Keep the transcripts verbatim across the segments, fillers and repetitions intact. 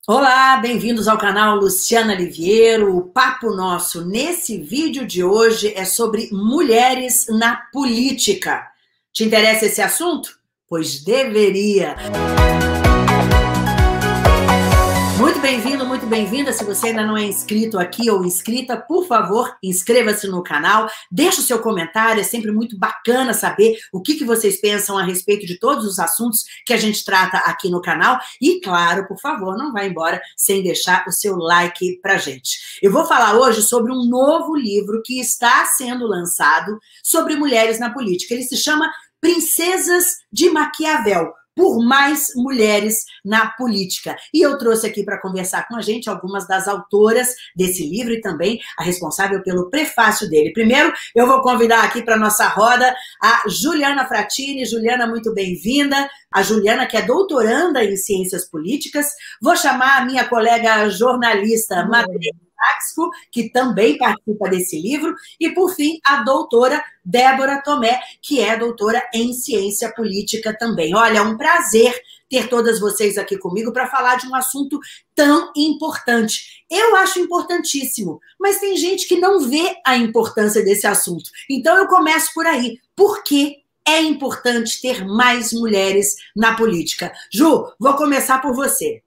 Olá, bem-vindos ao canal Luciana Liviero. O papo nosso nesse vídeo de hoje é sobre mulheres na política. Te interessa esse assunto? Pois deveria. Muito bem-vindo, muito bem-vinda. Se você ainda não é inscrito aqui ou inscrita, por favor, inscreva-se no canal, deixa o seu comentário, é sempre muito bacana saber o que, que vocês pensam a respeito de todos os assuntos que a gente trata aqui no canal. E, claro, por favor, não vá embora sem deixar o seu like pra gente. Eu vou falar hoje sobre um novo livro que está sendo lançado sobre mulheres na política. Ele se chama Princesas de Maquiavel, por mais mulheres na política. E eu trouxe aqui para conversar com a gente algumas das autoras desse livro e também a responsável pelo prefácio dele. Primeiro, eu vou convidar aqui para a nossa roda a Juliana Frattini. Juliana, muito bem-vinda. A Juliana, que é doutoranda em Ciências Políticas. Vou chamar a minha colega jornalista, Madeleine Axpo, que também participa desse livro, e, por fim, a doutora Débora Tomé, que é doutora em Ciência Política também. Olha, é um prazer ter todas vocês aqui comigo para falar de um assunto tão importante. Eu acho importantíssimo, mas tem gente que não vê a importância desse assunto. Então, eu começo por aí. Por que é importante ter mais mulheres na política? Ju, vou começar por você.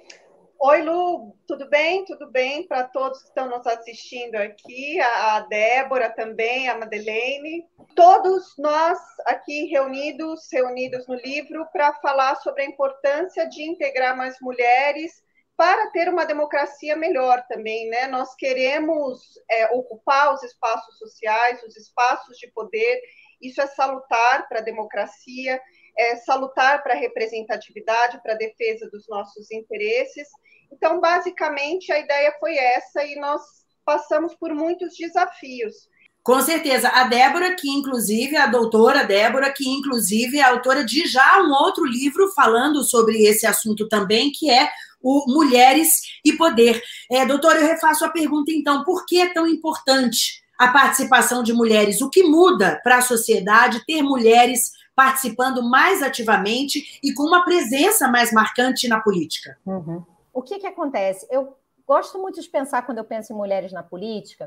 Oi, Lu, tudo bem? Tudo bem para todos que estão nos assistindo aqui, a Débora também, a Madeleine. Todos nós aqui reunidos, reunidos no livro para falar sobre a importância de integrar mais mulheres para ter uma democracia melhor também, né? Nós queremos é, ocupar os espaços sociais, os espaços de poder. Isso é salutar para a democracia, é salutar para a representatividade, para a defesa dos nossos interesses. Então, basicamente, a ideia foi essa e nós passamos por muitos desafios. Com certeza. A Débora, que inclusive, a doutora Débora, que inclusive é autora de já um outro livro falando sobre esse assunto também, que é o Mulheres e Poder. É, doutora, eu refaço a pergunta, então, por que é tão importante a participação de mulheres? O que muda para a sociedade ter mulheres participando mais ativamente e com uma presença mais marcante na política? Uhum. O que que acontece? Eu gosto muito de pensar, quando eu penso em mulheres na política,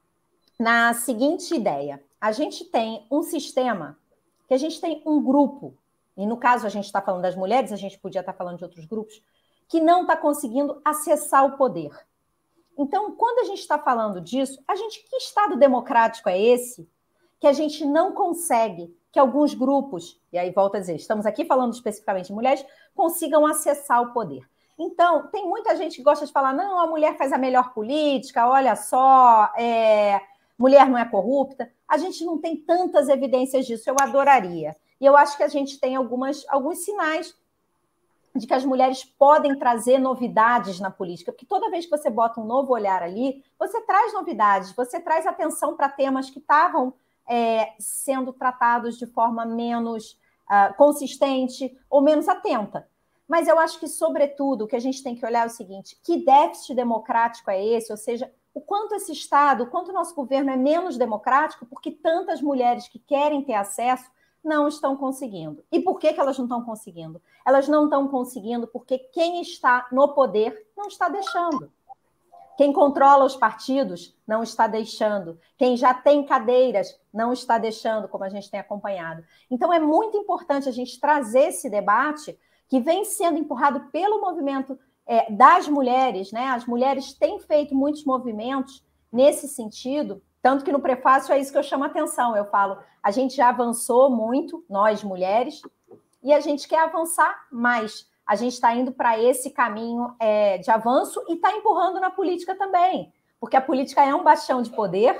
na seguinte ideia. A gente tem um sistema, que a gente tem um grupo, e no caso a gente está falando das mulheres, a gente podia estar falando de outros grupos, que não está conseguindo acessar o poder. Então, quando a gente está falando disso, a gente, que Estado democrático é esse que a gente não consegue que alguns grupos, e aí volto a dizer, estamos aqui falando especificamente de mulheres, consigam acessar o poder? Então, tem muita gente que gosta de falar, não, a mulher faz a melhor política, olha só, é, mulher não é corrupta. A gente não tem tantas evidências disso, eu adoraria. E eu acho que a gente tem algumas, alguns sinais de que as mulheres podem trazer novidades na política, porque toda vez que você bota um novo olhar ali, você traz novidades, você traz atenção para temas que estavam é, sendo tratados de forma menos uh, consistente ou menos atenta. Mas eu acho que, sobretudo, o que a gente tem que olhar é o seguinte, que déficit democrático é esse? Ou seja, o quanto esse Estado, o quanto o nosso governo é menos democrático porque tantas mulheres que querem ter acesso não estão conseguindo. E por que que elas não estão conseguindo? Elas não estão conseguindo porque quem está no poder não está deixando. Quem controla os partidos não está deixando. Quem já tem cadeiras não está deixando, como a gente tem acompanhado. Então, é muito importante a gente trazer esse debate que vem sendo empurrado pelo movimento é, das mulheres, né? As mulheres têm feito muitos movimentos nesse sentido, tanto que no prefácio é isso que eu chamo a atenção. Eu falo, a gente já avançou muito, nós mulheres, e a gente quer avançar mais. A gente está indo para esse caminho é, de avanço e está empurrando na política também, porque a política é um bastião de poder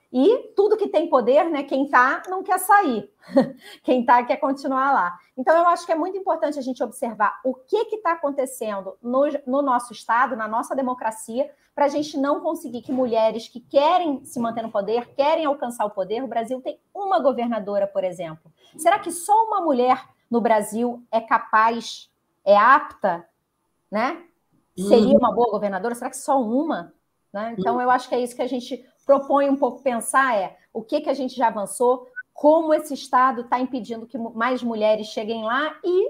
e tudo que tem poder, né, quem está não quer sair, quem está quer continuar lá. Então, eu acho que é muito importante a gente observar o que está acontecendo no, no nosso Estado, na nossa democracia, para a gente não conseguir que mulheres que querem se manter no poder, querem alcançar o poder. O Brasil tem uma governadora, por exemplo. Será que só uma mulher no Brasil é capaz, é apta, né? Seria uma boa governadora? Será que só uma? Né? Então, eu acho que é isso que a gente propõe um pouco pensar, é o que, que a gente já avançou, como esse Estado está impedindo que mais mulheres cheguem lá e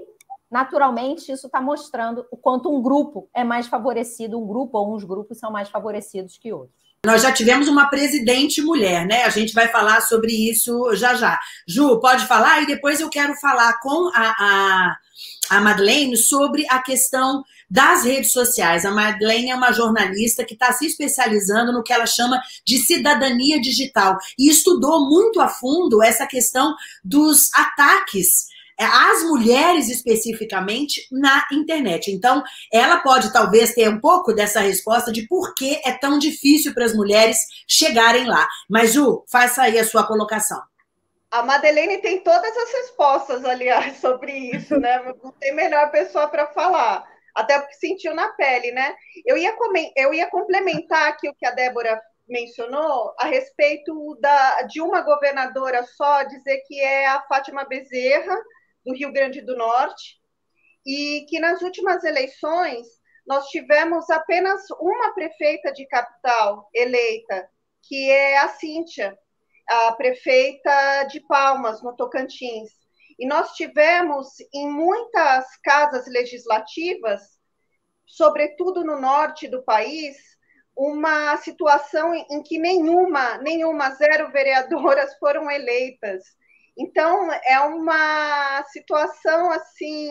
naturalmente isso está mostrando o quanto um grupo é mais favorecido, um grupo ou uns grupos são mais favorecidos que outros. Nós já tivemos uma presidente mulher, né? A gente vai falar sobre isso já já. Ju, pode falar? E depois eu quero falar com a, a, a Madeleine sobre a questão das redes sociais. A Madeleine é uma jornalista que está se especializando no que ela chama de cidadania digital e estudou muito a fundo essa questão dos ataques às mulheres especificamente na internet. Então, ela pode talvez ter um pouco dessa resposta de por que é tão difícil para as mulheres chegarem lá. Mas, Ju, faça aí a sua colocação. A Madeleine tem todas as respostas, aliás, sobre isso, né? Não tem melhor pessoa para falar, até porque sentiu na pele, né? Eu ia, eu ia complementar aqui o que a Débora mencionou a respeito da, de uma governadora só, dizer que é a Fátima Bezerra, do Rio Grande do Norte, e que nas últimas eleições nós tivemos apenas uma prefeita de capital eleita, que é a Cíntia, a prefeita de Palmas, no Tocantins. E nós tivemos em muitas casas legislativas, sobretudo no norte do país, uma situação em que nenhuma, nenhuma, zero vereadoras foram eleitas. Então, é uma situação, assim,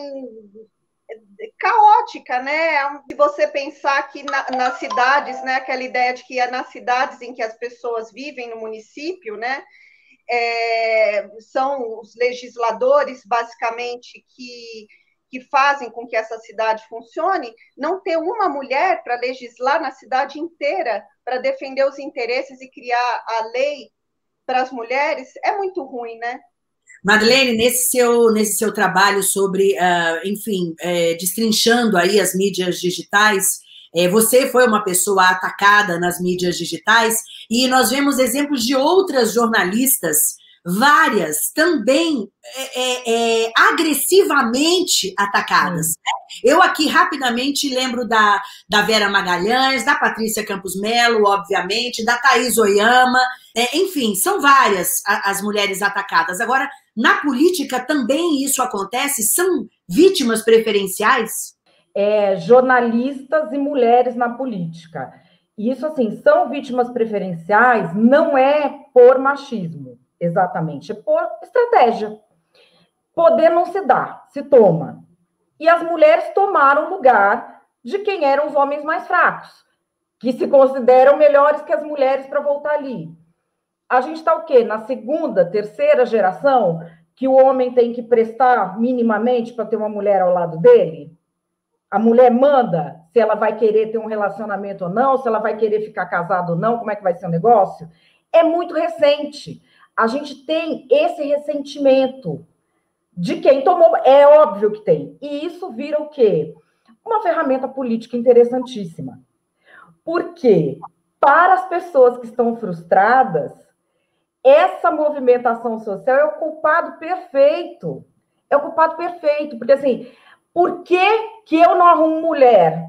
caótica, né? Se você pensar que na, nas cidades, né, aquela ideia de que é nas cidades em que as pessoas vivem, no município, né, é, são os legisladores, basicamente, que, que fazem com que essa cidade funcione, não ter uma mulher para legislar na cidade inteira, para defender os interesses e criar a lei para as mulheres, é muito ruim, né? Madeleine, nesse seu, nesse seu trabalho sobre, uh, enfim, é, destrinchando aí as mídias digitais, é, você foi uma pessoa atacada nas mídias digitais e nós vemos exemplos de outras jornalistas, várias, também é, é, é, agressivamente atacadas. Hum. Eu aqui rapidamente lembro da, da Vera Magalhães, da Patrícia Campos Melo, obviamente, da Thaís Oyama, é, enfim, são várias as mulheres atacadas. Agora, na política também isso acontece? São vítimas preferenciais? É, jornalistas e mulheres na política. Isso, assim, são vítimas preferenciais, não é por machismo, exatamente, é por estratégia. Poder não se dá, se toma. E as mulheres tomaram lugar de quem eram os homens mais fracos, que se consideram melhores que as mulheres para voltar ali. A gente está o quê? Na segunda, terceira geração, que o homem tem que prestar minimamente para ter uma mulher ao lado dele? A mulher manda se ela vai querer ter um relacionamento ou não, se ela vai querer ficar casada ou não, como é que vai ser o negócio? É muito recente. A gente tem esse ressentimento de quem tomou, é óbvio que tem. E isso vira o quê? Uma ferramenta política interessantíssima. Porque, para as pessoas que estão frustradas, essa movimentação social é o culpado perfeito. É o culpado perfeito. Porque, assim, por que, que eu não arrumo mulher?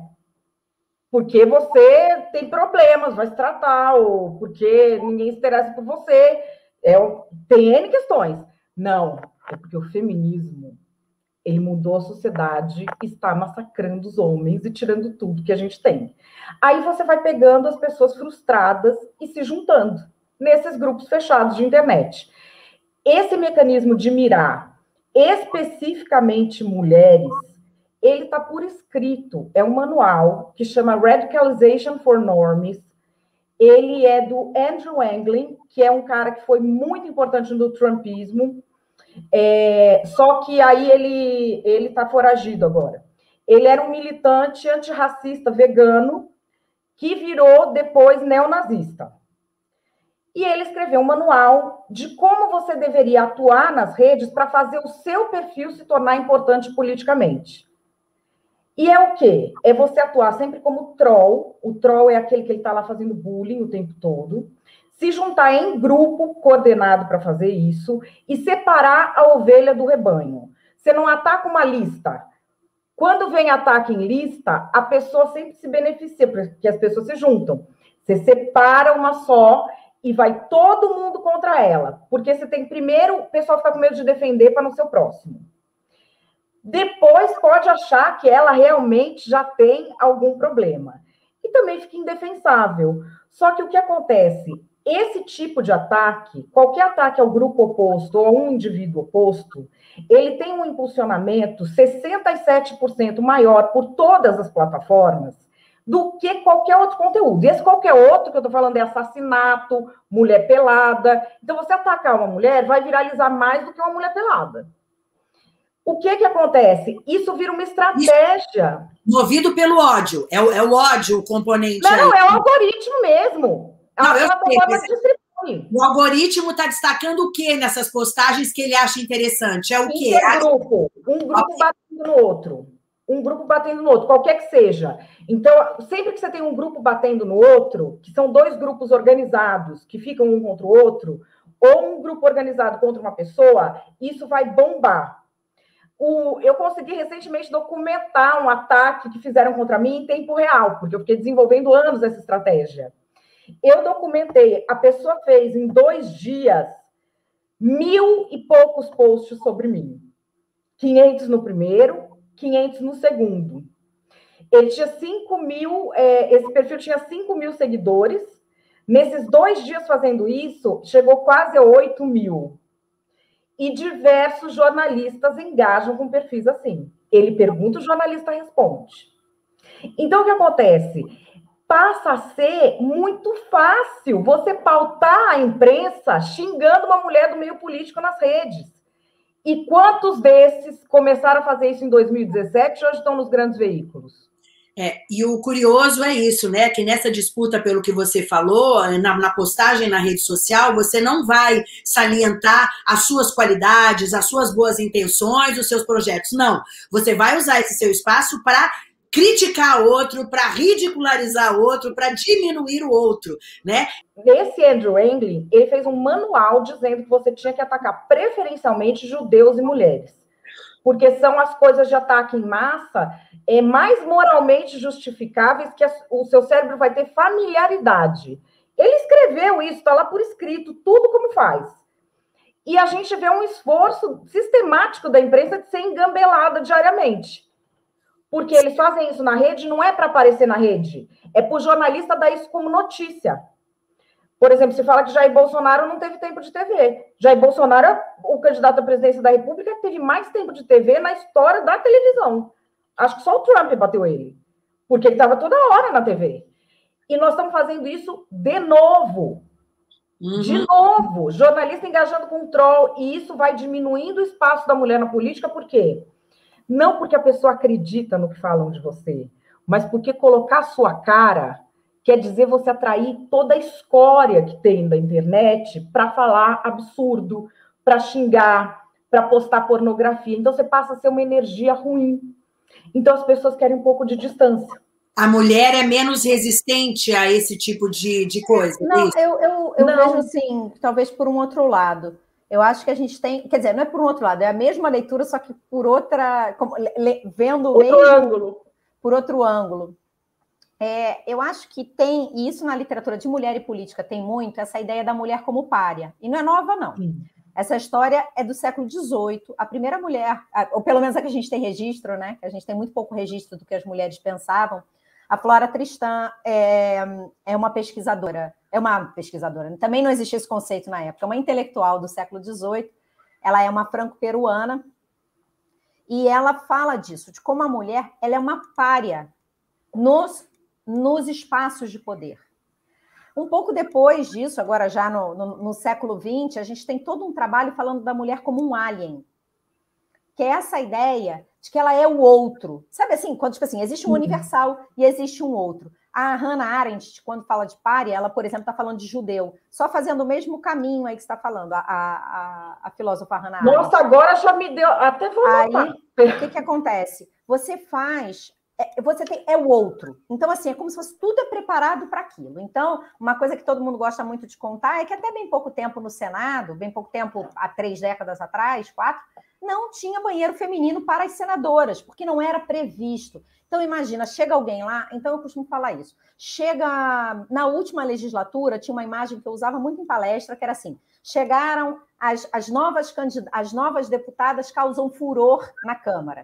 Porque você tem problemas, vai se tratar, ou porque ninguém se interessa por você. É, tem N questões. Não, é porque o feminismo, ele mudou a sociedade, está massacrando os homens e tirando tudo que a gente tem. Aí você vai pegando as pessoas frustradas e se juntando nesses grupos fechados de internet. Esse mecanismo de mirar especificamente mulheres, ele está por escrito, é um manual que chama Radicalization for Norms. Ele é do Andrew Anglin, que é um cara que foi muito importante no trumpismo, é, só que aí ele ele está foragido agora. Ele era um militante antirracista vegano que virou depois neonazista. E ele escreveu um manual de como você deveria atuar nas redes para fazer o seu perfil se tornar importante politicamente. E é o quê? É você atuar sempre como troll. O troll é aquele que ele está lá fazendo bullying o tempo todo. Se juntar em grupo coordenado para fazer isso e separar a ovelha do rebanho. Você não ataca uma lista. Quando vem ataque em lista, a pessoa sempre se beneficia, porque as pessoas se juntam. Você separa uma só e vai todo mundo contra ela. Porque você tem primeiro, o pessoal fica com medo de defender para não ser o próximo. depois pode achar que ela realmente já tem algum problema. E também fica indefensável. Só que o que acontece? Esse tipo de ataque, qualquer ataque ao grupo oposto ou a um indivíduo oposto, ele tem um impulsionamento sessenta e sete por cento maior por todas as plataformas do que qualquer outro conteúdo. E esse qualquer outro que eu estou falando é assassinato, mulher pelada. Então, você atacar uma mulher vai viralizar mais do que uma mulher pelada. O que que acontece? Isso vira uma estratégia. Movido pelo ódio. É o, é o ódio o componente. Não, aí. é o algoritmo mesmo. Não, eu plataforma sei, distribui. O algoritmo está destacando o que nessas postagens que ele acha interessante? É o quê? É um grupo. Um grupo batendo no outro. Um grupo batendo no outro, qualquer que seja. Então, sempre que você tem um grupo batendo no outro, que são dois grupos organizados, que ficam um contra o outro, ou um grupo organizado contra uma pessoa, isso vai bombar. O, eu consegui recentemente documentar um ataque que fizeram contra mim em tempo real, porque eu fiquei desenvolvendo anos essa estratégia. Eu documentei, a pessoa fez em dois dias mil e poucos posts sobre mim. quinhentos no primeiro, quinhentos no segundo. Ele tinha cinco mil, é, esse perfil tinha cinco mil seguidores. Nesses dois dias fazendo isso, chegou quase a oito mil. E diversos jornalistas engajam com perfis assim. Ele pergunta, o jornalista responde. Então, o que acontece? Passa a ser muito fácil você pautar a imprensa xingando uma mulher do meio político nas redes. E quantos desses começaram a fazer isso em dois mil e dezessete e hoje estão nos grandes veículos? É, e o curioso é isso, né? Que nessa disputa, pelo que você falou, na, na postagem na rede social, você não vai salientar as suas qualidades, as suas boas intenções, os seus projetos. Não. Você vai usar esse seu espaço para criticar outro, para ridicularizar outro, para diminuir o outro, né? Esse Andrew Anglin, ele fez um manual dizendo que você tinha que atacar preferencialmente judeus e mulheres, porque são as coisas de ataque em massa é, mais moralmente justificáveis que a, o seu cérebro vai ter familiaridade. Ele escreveu isso, está lá por escrito, tudo como faz. E a gente vê um esforço sistemático da imprensa de ser engambelada diariamente. Porque eles fazem isso na rede, não é para aparecer na rede, é para o jornalista dar isso como notícia. Por exemplo, se fala que Jair Bolsonaro não teve tempo de T V. Jair Bolsonaro, o candidato à presidência da República, teve mais tempo de T V na história da televisão. Acho que só o Trump bateu ele, porque ele estava toda hora na T V. E nós estamos fazendo isso de novo. Uhum. De novo. Jornalista engajando com o troll, e isso vai diminuindo o espaço da mulher na política, por quê? Não porque a pessoa acredita no que falam de você, mas porque colocar a sua cara quer dizer você atrair toda a escória que tem da internet para falar absurdo, para xingar, para postar pornografia. Então, você passa a ser uma energia ruim. Então, as pessoas querem um pouco de distância. A mulher é menos resistente a esse tipo de, de coisa? Não, eu, eu, eu Não. vejo assim, talvez por um outro lado. Eu acho que a gente tem... Quer dizer, não é por um outro lado, é a mesma leitura, só que por outra... Como, le, vendo outro mesmo, ângulo. Por outro ângulo. É, eu acho que tem, e isso na literatura de mulher e política tem muito, essa ideia da mulher como pária. E não é nova, não. Sim. Essa história é do século dezoito. A primeira mulher, ou pelo menos a que a gente tem registro, né? Que a gente tem muito pouco registro do que as mulheres pensavam. A Flora Tristan é, é uma pesquisadora, é uma pesquisadora, também não existia esse conceito na época, é uma intelectual do século dezoito, ela é uma franco-peruana, e ela fala disso, de como a mulher ela é uma pária nos, nos espaços de poder. Um pouco depois disso, agora já no, no, no século vinte, a gente tem todo um trabalho falando da mulher como um alien, que é essa ideia de que ela é o outro. Sabe assim, quando tipo assim, existe um universal e existe um outro. A Hannah Arendt, quando fala de pária, ela, por exemplo, está falando de judeu, só fazendo o mesmo caminho aí que você está falando, a, a, a filósofa Hannah Arendt. Nossa, agora já me deu, até vou notar. Aí, o que, que acontece? Você faz... É, você tem, é o outro. Então, assim, é como se fosse tudo é preparado para aquilo. Então, uma coisa que todo mundo gosta muito de contar é que até bem pouco tempo no Senado, bem pouco tempo, há três décadas atrás, quatro, não tinha banheiro feminino para as senadoras, porque não era previsto. Então, imagina, chega alguém lá, então eu costumo falar isso. Chega, na última legislatura, tinha uma imagem que eu usava muito em palestra, que era assim, chegaram as, as, novas, as novas deputadas causam furor na Câmara.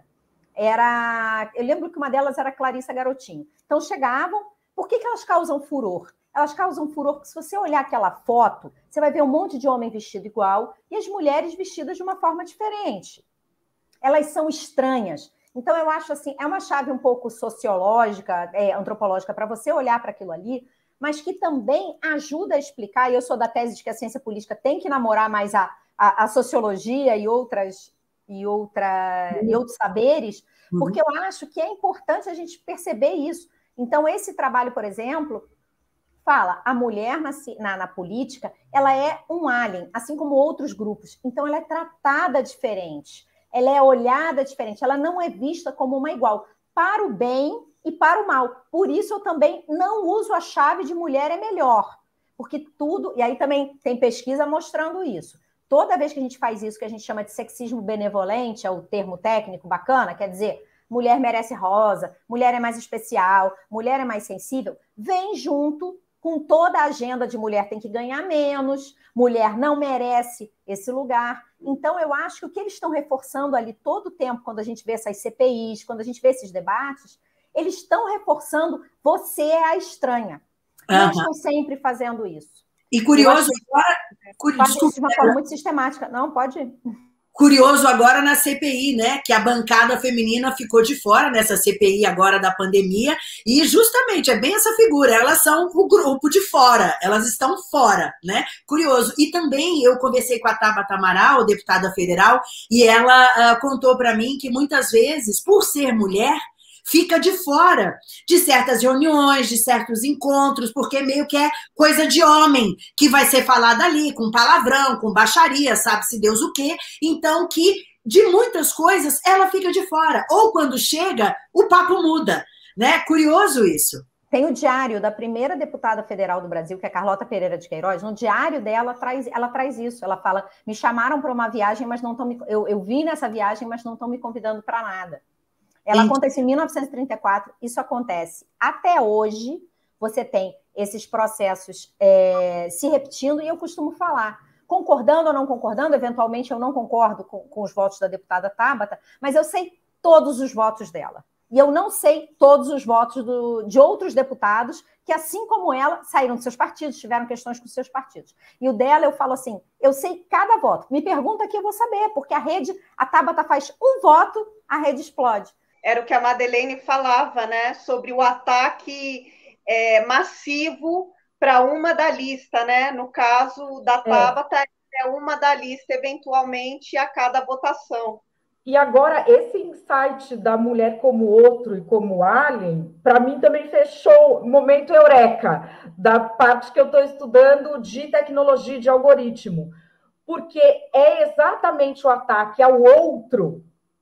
Era, eu lembro que uma delas era Clarissa Garotinho. Então, chegavam, por que, que elas causam furor? Elas causam furor porque se você olhar aquela foto, você vai ver um monte de homem vestido igual e as mulheres vestidas de uma forma diferente. Elas são estranhas. Então, eu acho assim, é uma chave um pouco sociológica, é, antropológica, para você olhar para aquilo ali, mas que também ajuda a explicar, e eu sou da tese de que a ciência política tem que namorar mais a, a, a sociologia e, outras, e, outra, uhum. e outros saberes, uhum. porque eu acho que é importante a gente perceber isso. Então, esse trabalho, por exemplo, fala, a mulher na, na, na política, ela é um alien, assim como outros grupos. Então, ela é tratada diferente. Ela é olhada diferente, ela não é vista como uma igual, para o bem e para o mal. Por isso eu também não uso a chave de mulher é melhor, porque tudo, e aí também tem pesquisa mostrando isso. Toda vez que a gente faz isso, que a gente chama de sexismo benevolente, é o termo técnico bacana, quer dizer, mulher merece rosa, mulher é mais especial, mulher é mais sensível, vem junto com toda a agenda de mulher tem que ganhar menos, mulher não merece esse lugar. Então, eu acho que o que eles estão reforçando ali todo o tempo, quando a gente vê essas C P Is, quando a gente vê esses debates, eles estão reforçando você é a estranha. Uhum. Não estão sempre fazendo isso. E curioso agora... Faz isso de uma forma muito sistemática. Não, pode... Curioso agora na C P I, né? Que a bancada feminina ficou de fora nessa C P I agora da pandemia, e justamente é bem essa figura, elas são o grupo de fora, elas estão fora, né? Curioso. E também eu conversei com a Tabata Amaral, deputada federal, e ela uh, contou para mim que muitas vezes, por ser mulher, fica de fora de certas reuniões, de certos encontros, porque meio que é coisa de homem que vai ser falada ali, com palavrão, com baixaria, sabe-se Deus o quê. Então, que de muitas coisas ela fica de fora. Ou quando chega, o papo muda, né? Curioso isso. Tem o diário da primeira deputada federal do Brasil, que é Carlota Pereira de Queiroz. No diário dela, traz, ela traz isso. Ela fala, me chamaram para uma viagem, mas não estão me... Eu, eu vim nessa viagem, mas não estão me convidando para nada. Ela Sim. acontece em mil novecentos e trinta e quatro, isso acontece até hoje, você tem esses processos é, se repetindo, e eu costumo falar, concordando ou não concordando, eventualmente eu não concordo com, com os votos da deputada Tabata, mas eu sei todos os votos dela. E eu não sei todos os votos do, de outros deputados que, assim como ela, saíram dos seus partidos, tiveram questões com os seus partidos. E o dela, eu falo assim, eu sei cada voto. Me pergunta que eu vou saber, porque a rede, a Tabata faz um voto, a rede explode. Era o que a Madeleine falava, né, sobre o ataque é, massivo para uma da lista, né? No caso da Tabata, é. é uma da lista, eventualmente, a cada votação. E agora, esse insight da mulher como outro e como alien, para mim também fechou o momento eureka, da parte que eu estou estudando de tecnologia de algoritmo. Porque é exatamente o ataque ao outro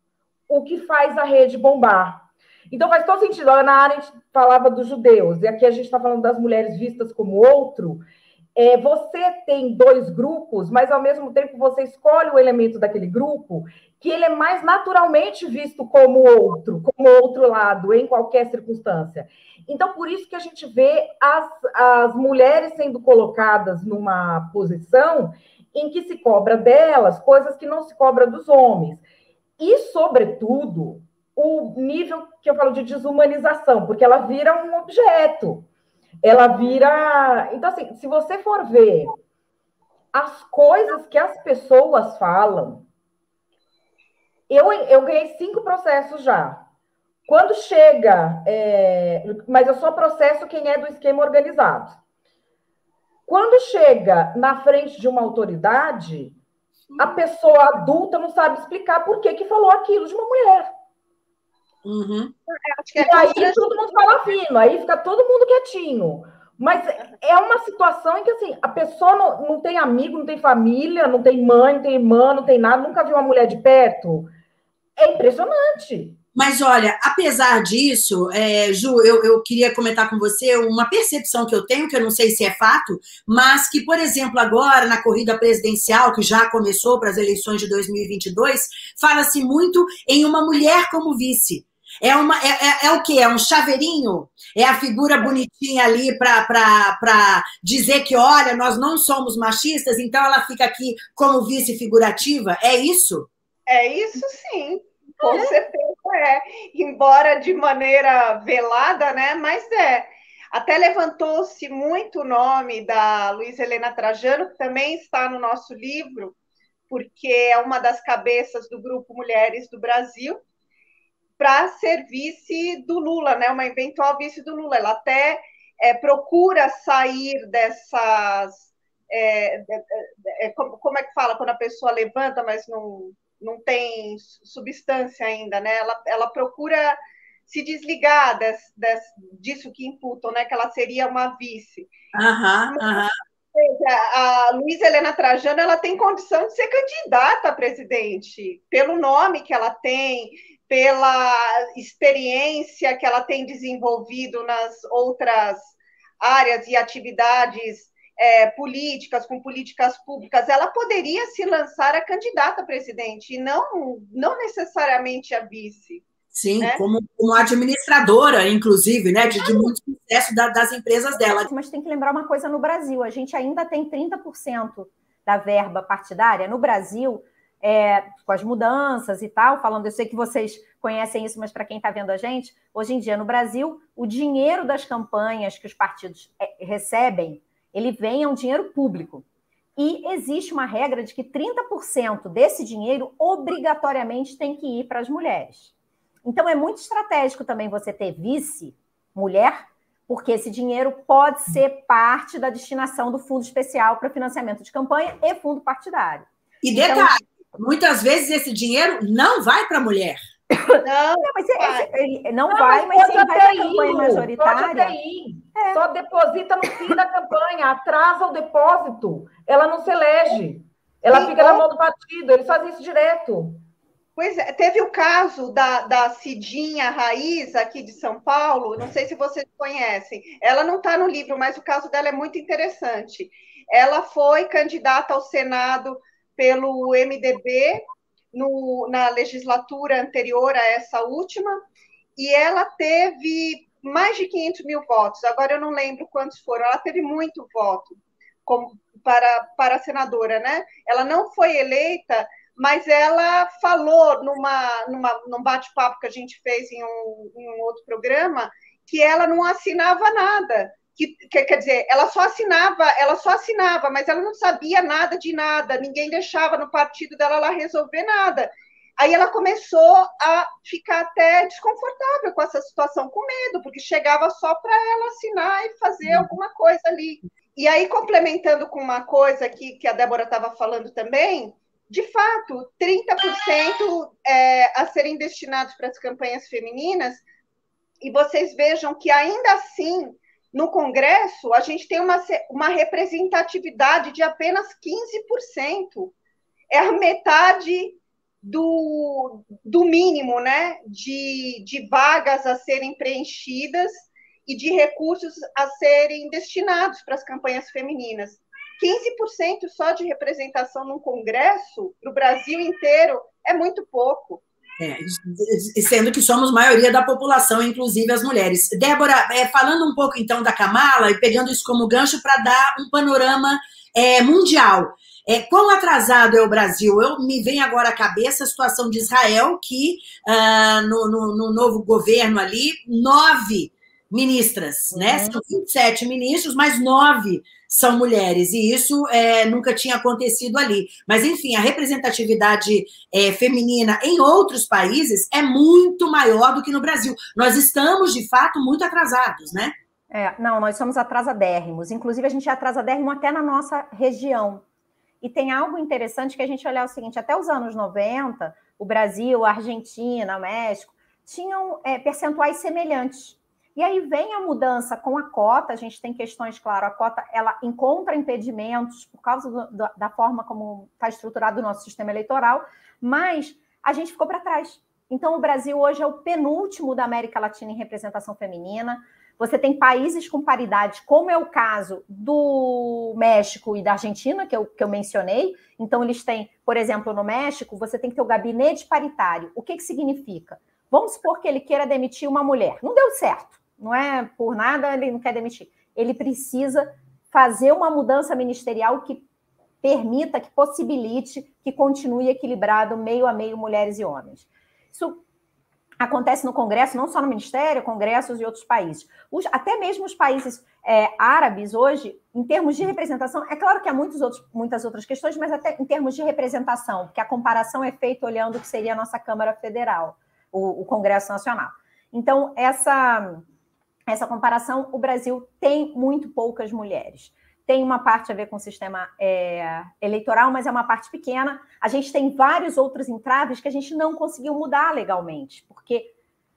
o que faz a rede bombar. Então, faz todo sentido. A Ana Arendt falava dos judeus, e aqui a gente está falando das mulheres vistas como outro. É, você tem dois grupos, mas, ao mesmo tempo, você escolhe o elemento daquele grupo que ele é mais naturalmente visto como outro, como outro lado, em qualquer circunstância. Então, por isso que a gente vê as, as mulheres sendo colocadas numa posição em que se cobra delas coisas que não se cobra dos homens. E, sobretudo, o nível que eu falo de desumanização, porque ela vira um objeto. Ela vira... Então, assim, se você for ver as coisas que as pessoas falam, eu, eu ganhei cinco processos já. Quando chega... É... Mas eu só processo quem é do esquema organizado. Quando chega na frente de uma autoridade... a pessoa adulta não sabe explicar por que que falou aquilo de uma mulher. Uhum. E aí todo mundo fala fino, aí fica todo mundo quietinho. Mas é uma situação em que, assim, a pessoa não, não tem amigo, não tem família, não tem mãe, não tem irmã, não tem nada, nunca viu uma mulher de perto. É impressionante. Mas, olha, apesar disso, é, Ju, eu, eu queria comentar com você uma percepção que eu tenho, que eu não sei se é fato, mas que, por exemplo, agora, na corrida presidencial, que já começou para as eleições de dois mil e vinte e dois, fala-se muito em uma mulher como vice. É, uma, é, é, é o quê? É um chaveirinho? É a figura bonitinha ali para dizer que, olha, nós não somos machistas, então ela fica aqui como vice figurativa? É isso? É isso, sim. Com é. certeza é. Embora de maneira velada, né? Mas é. Até levantou-se muito o nome da Luísa Helena Trajano, que também está no nosso livro, porque é uma das cabeças do Grupo Mulheres do Brasil, para ser vice do Lula, né? Uma eventual vice do Lula. Ela até é, procura sair dessas... É, é, é, como, como é que fala? Quando a pessoa levanta, mas não, não tem substância ainda, né? Ela, ela procura se desligar des, des, disso que imputam, né? Que ela seria uma vice. Aham, aham. A Luísa Helena Trajano, ela tem condição de ser candidata a presidente, pelo nome que ela tem, pela experiência que ela tem desenvolvido nas outras áreas e atividades é, políticas, com políticas públicas. Ela poderia se lançar a candidata a presidente, e não, não necessariamente a vice. Sim, né? como, como administradora, inclusive, né, de, de muito sucesso da, das empresas dela. Mas tem que lembrar uma coisa no Brasil, a gente ainda tem trinta por cento da verba partidária no Brasil, é, com as mudanças e tal, falando, eu sei que vocês conhecem isso, mas para quem está vendo a gente, hoje em dia no Brasil, o dinheiro das campanhas que os partidos é, recebem, ele vem a um dinheiro público. E existe uma regra de que trinta por cento desse dinheiro obrigatoriamente tem que ir para as mulheres. Então, é muito estratégico também você ter vice-mulher, porque esse dinheiro pode ser parte da destinação do fundo especial para financiamento de campanha e fundo partidário. E detalhe, então, muitas vezes esse dinheiro não vai para a mulher. Não, não, mas esse, ele não, não mas vai, mas se ele vai para a campanha majoritária... Pode até ir. É. Só deposita no fim da campanha, atrasa o depósito. Ela não se elege. Ela Sim, fica ou... na mão do partido, eles fazem isso direto. Pois é, teve o caso da, da Cidinha Raiz, aqui de São Paulo, não sei se vocês conhecem, ela não está no livro, mas o caso dela é muito interessante. Ela foi candidata ao Senado pelo M D B no, na legislatura anterior a essa última, e ela teve mais de quinhentos mil votos, agora eu não lembro quantos foram, ela teve muito voto como, para, para senadora, né? Ela não foi eleita, mas ela falou numa, numa, num bate-papo que a gente fez em um, em um outro programa que ela não assinava nada. Que, que, quer dizer, ela só assinava, ela só assinava, mas ela não sabia nada de nada, ninguém deixava no partido dela ela resolver nada. Aí ela começou a ficar até desconfortável com essa situação, com medo, porque chegava só para ela assinar e fazer alguma coisa ali. E aí, complementando com uma coisa que, que a Débora estava falando também, de fato, trinta por cento é, a serem destinados para as campanhas femininas, e vocês vejam que, ainda assim, no Congresso, a gente tem uma, uma representatividade de apenas quinze por cento. É a metade do, do mínimo, né, de, de vagas a serem preenchidas e de recursos a serem destinados para as campanhas femininas. quinze por cento só de representação num congresso, no Brasil inteiro, é muito pouco. É, sendo que somos maioria da população, inclusive as mulheres. Débora, é, falando um pouco então da Kamala e pegando isso como gancho para dar um panorama é, mundial. É, quão atrasado é o Brasil? Eu me vem agora à cabeça a situação de Israel, que uh, no, no, no novo governo ali, nove ministras, uhum. né? São vinte e sete ministros, mas nove são mulheres, e isso é, nunca tinha acontecido ali. Mas, enfim, a representatividade é, feminina em outros países é muito maior do que no Brasil. Nós estamos, de fato, muito atrasados, né? É, não, nós somos atrasadérrimos. Inclusive, a gente é atrasadérrimo até na nossa região. E tem algo interessante que a gente olhar o seguinte, até os anos noventa, o Brasil, a Argentina, o México, tinham é, percentuais semelhantes. E aí vem a mudança com a cota, a gente tem questões, claro, a cota ela encontra impedimentos por causa do, do, da forma como está estruturado o nosso sistema eleitoral, mas a gente ficou para trás. Então, o Brasil hoje é o penúltimo da América Latina em representação feminina. Você tem países com paridade, como é o caso do México e da Argentina, que eu, que eu mencionei. Então, eles têm, por exemplo, no México, você tem que ter o gabinete paritário. O que, que significa? Vamos supor que ele queira demitir uma mulher. Não deu certo. Não é por nada, ele não quer demitir. Ele precisa fazer uma mudança ministerial que permita, que possibilite, que continue equilibrado meio a meio mulheres e homens. Isso acontece no Congresso, não só no Ministério, congressos e outros países. Os, até mesmo os países é, árabes hoje, em termos de representação, é claro que há muitos outros, muitas outras questões, mas até em termos de representação, porque a comparação é feita olhando o que seria a nossa Câmara Federal, o, o Congresso Nacional. Então, essa, essa comparação, o Brasil tem muito poucas mulheres. Tem uma parte a ver com o sistema é, eleitoral, mas é uma parte pequena. A gente tem vários outros entraves que a gente não conseguiu mudar legalmente, porque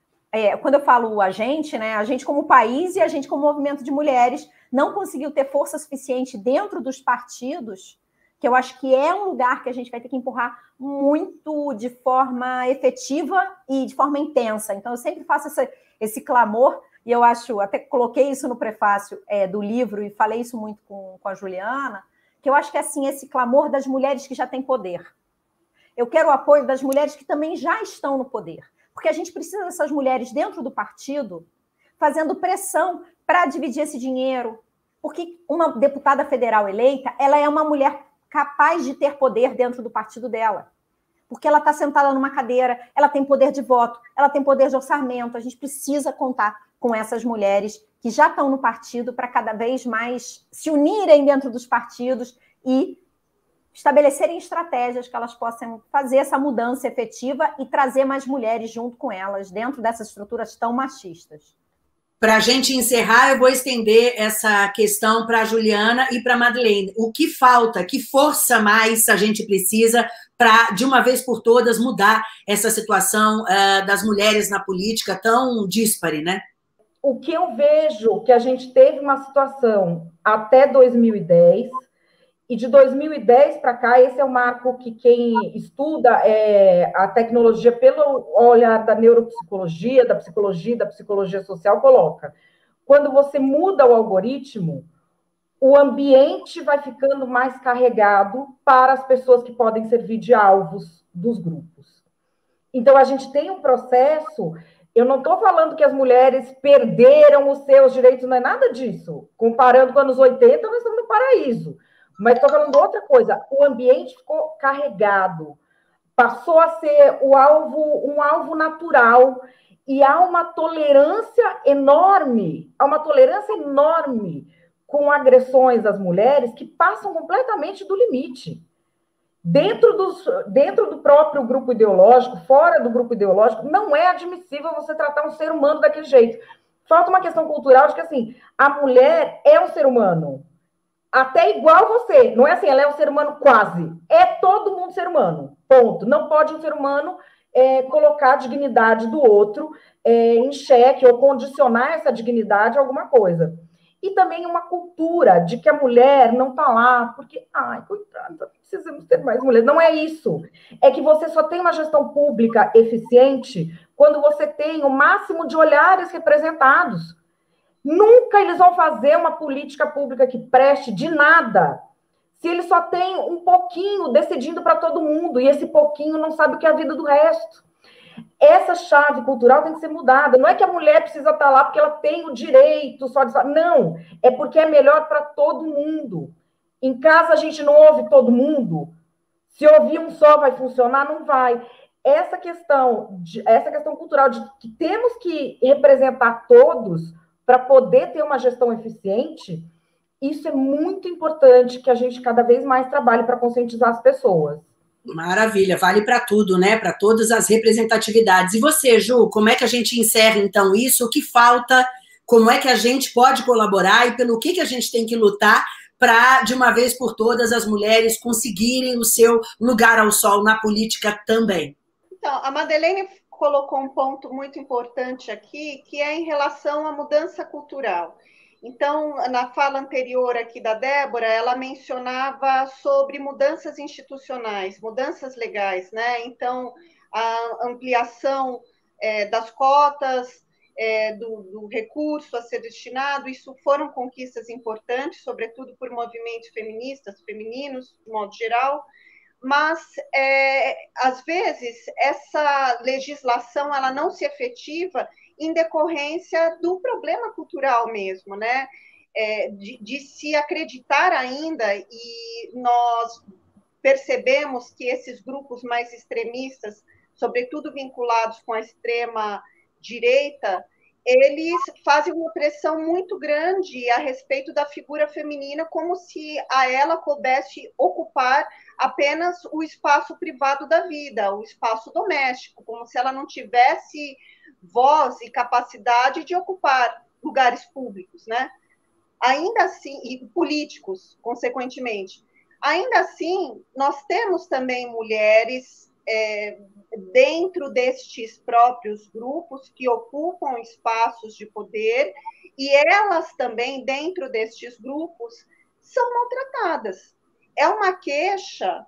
é, quando eu falo a gente, né, a gente como país e a gente como movimento de mulheres não conseguiu ter força suficiente dentro dos partidos, que eu acho que é um lugar que a gente vai ter que empurrar muito de forma efetiva e de forma intensa. Então, eu sempre faço esse, esse clamor. E eu acho, até coloquei isso no prefácio é, do livro e falei isso muito com, com a Juliana, que eu acho que é assim, esse clamor das mulheres que já têm poder. Eu quero o apoio das mulheres que também já estão no poder, porque a gente precisa dessas mulheres dentro do partido fazendo pressão para dividir esse dinheiro, porque uma deputada federal eleita, ela é uma mulher capaz de ter poder dentro do partido dela. Porque ela está sentada numa cadeira, ela tem poder de voto, ela tem poder de orçamento. A gente precisa contar com essas mulheres que já estão no partido para cada vez mais se unirem dentro dos partidos e estabelecerem estratégias que elas possam fazer essa mudança efetiva e trazer mais mulheres junto com elas dentro dessas estruturas tão machistas. Para a gente encerrar, eu vou estender essa questão para a Juliana e para a Madeleine. O que falta, que força mais a gente precisa para, de uma vez por todas, mudar essa situação uh, das mulheres na política tão díspare, né? O que eu vejo que a gente teve uma situação até dois mil e dez, e de dois mil e dez para cá, esse é o marco que quem estuda é, a tecnologia pelo olhar da neuropsicologia, da psicologia, da psicologia social, coloca. Quando você muda o algoritmo, o ambiente vai ficando mais carregado para as pessoas que podem servir de alvos dos grupos. Então, a gente tem um processo... Eu não estou falando que as mulheres perderam os seus direitos, não é nada disso. Comparando com os anos oitenta, nós estamos no paraíso. Mas estou falando de outra coisa. O ambiente ficou carregado. Passou a ser o alvo, um alvo natural. E há uma tolerância enorme, há uma tolerância enorme com agressões às mulheres que passam completamente do limite. Dentro, dos, dentro do próprio grupo ideológico, fora do grupo ideológico, não é admissível você tratar um ser humano daquele jeito. Falta uma questão cultural de que, assim, a mulher é um ser humano, até igual você. Não é assim, ela é um ser humano quase. É todo mundo ser humano, ponto. Não pode um ser humano é, colocar a dignidade do outro é, em xeque ou condicionar essa dignidade a alguma coisa. E também uma cultura de que a mulher não está lá, porque, ai, coitada, precisamos ter mais mulheres. Não é isso. É que você só tem uma gestão pública eficiente quando você tem o máximo de olhares representados. Nunca eles vão fazer uma política pública que preste de nada se eles só têm um pouquinho decidindo para todo mundo, e esse pouquinho não sabe o que é a vida do resto. Essa chave cultural tem que ser mudada. Não é que a mulher precisa estar lá porque ela tem o direito só de... Não, é porque é melhor para todo mundo. Em casa a gente não ouve todo mundo. Se ouvir um só vai funcionar, não vai. Essa questão, de, essa questão cultural de que temos que representar todos para poder ter uma gestão eficiente, isso é muito importante que a gente cada vez mais trabalhe para conscientizar as pessoas. Maravilha, vale para tudo, né? Para todas as representatividades. E você, Ju, como é que a gente encerra, então, isso? O que falta? Como é que a gente pode colaborar e pelo que, que a gente tem que lutar para, de uma vez por todas, as mulheres conseguirem o seu lugar ao sol na política também? Então, a Madeleine colocou um ponto muito importante aqui, que é em relação à mudança cultural. Então, na fala anterior aqui da Débora, ela mencionava sobre mudanças institucionais, mudanças legais, né? Então, a ampliação é, das cotas, é, do, do recurso a ser destinado, isso foram conquistas importantes, sobretudo por movimentos feministas, femininos, de modo geral, mas, é, às vezes, essa legislação ela não se efetiva em decorrência do problema cultural mesmo, né? É, de, de se acreditar ainda, e nós percebemos que esses grupos mais extremistas, sobretudo vinculados com a extrema-direita, eles fazem uma pressão muito grande a respeito da figura feminina, como se a ela coubesse ocupar apenas o espaço privado da vida, o espaço doméstico, como se ela não tivesse voz e capacidade de ocupar lugares públicos, né? Ainda assim, e políticos, consequentemente. Ainda assim, nós temos também mulheres é, dentro destes próprios grupos que ocupam espaços de poder, e elas também, dentro destes grupos, são maltratadas. É uma queixa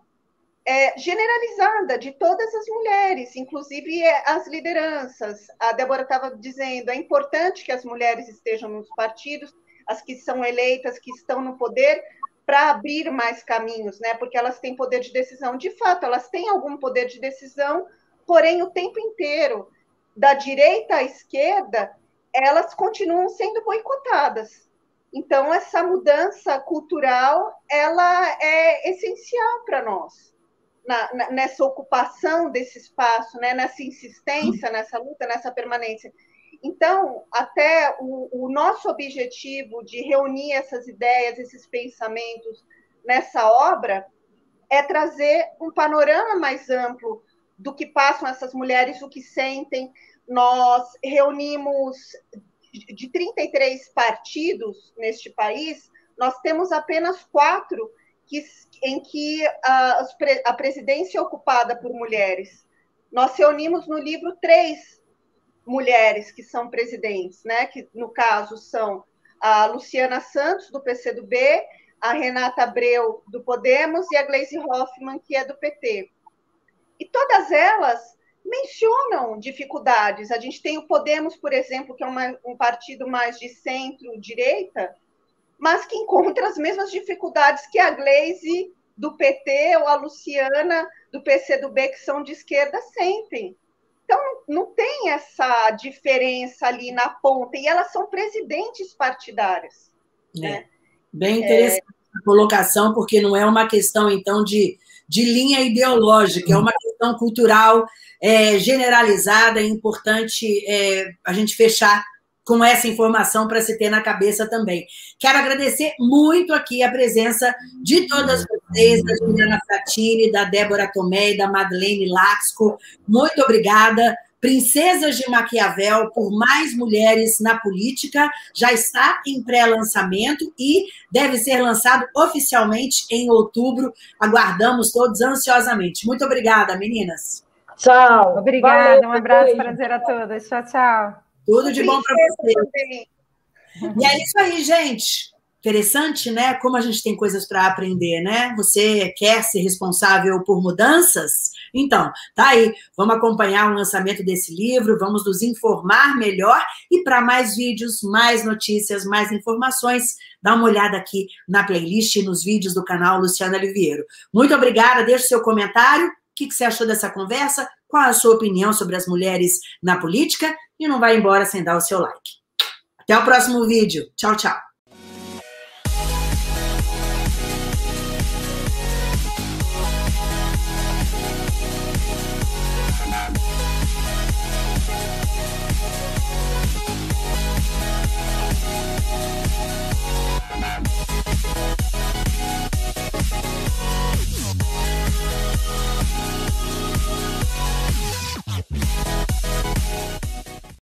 é, generalizada de todas as mulheres, inclusive as lideranças. A Débora estava dizendo, é importante que as mulheres estejam nos partidos, as que são eleitas, que estão no poder, para abrir mais caminhos, né? Porque elas têm poder de decisão. De fato, elas têm algum poder de decisão, porém, o tempo inteiro, da direita à esquerda, elas continuam sendo boicotadas. Então, essa mudança cultural, ela é essencial para nós, na, na, nessa ocupação desse espaço, né? Nessa insistência, nessa luta, nessa permanência. Então, até o, o nosso objetivo de reunir essas ideias, esses pensamentos nessa obra, é trazer um panorama mais amplo do que passam essas mulheres, o que sentem. Nós reunimos de trinta e três partidos neste país, nós temos apenas quatro que, em que a, a presidência é ocupada por mulheres. Nós reunimos no livro três mulheres que são presidentes, né? Que, no caso, são a Luciana Santos, do P C do B, a Renata Abreu, do Podemos, e a Gleisi Hoffmann, que é do P T. E todas elas mencionam dificuldades. A gente tem o Podemos, por exemplo, que é uma, um partido mais de centro-direita, mas que encontra as mesmas dificuldades que a Gleisi do P T ou a Luciana do P C do B, que são de esquerda, sentem. Então, não tem essa diferença ali na ponta, e elas são presidentes partidárias. É. Né? Bem interessante é... a colocação, porque não é uma questão, então, de, de linha ideológica, é uma questão cultural é, generalizada, é importante é, a gente fechar com essa informação para se ter na cabeça também. Quero agradecer muito aqui a presença de todas vocês, da Juliana Fratini, da Débora Tomé e da Madeleine Laxco. Muito obrigada. Princesas de Maquiavel, por mais mulheres na política, já está em pré-lançamento e deve ser lançado oficialmente em outubro. Aguardamos todos ansiosamente. Muito obrigada, meninas. Tchau. Obrigada, valeu, um abraço, prazer a todas. Tchau, tchau. Tudo de bom para vocês. E é isso aí, gente. Interessante, né? Como a gente tem coisas para aprender, né? Você quer ser responsável por mudanças? Então, tá aí. Vamos acompanhar o lançamento desse livro, vamos nos informar melhor. E para mais vídeos, mais notícias, mais informações, dá uma olhada aqui na playlist e nos vídeos do canal Luciana Liviero. Muito obrigada. Deixe seu comentário. O que você achou dessa conversa? Qual a sua opinião sobre as mulheres na política? E não vai embora sem dar o seu like. Até o próximo vídeo. Tchau, tchau.